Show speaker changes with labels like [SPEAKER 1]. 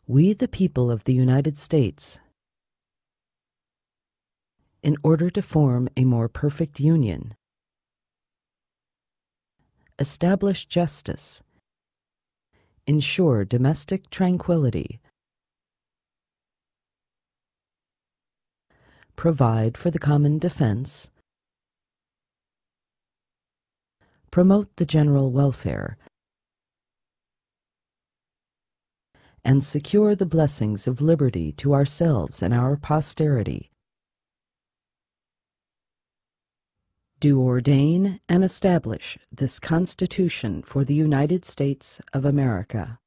[SPEAKER 1] We, the people of the United States, in order to form a more perfect union, establish justice, ensure domestic tranquility, provide for the common defense, promote the general welfare, and secure the blessings of liberty to ourselves and our posterity, do ordain and establish this Constitution for the United States of America.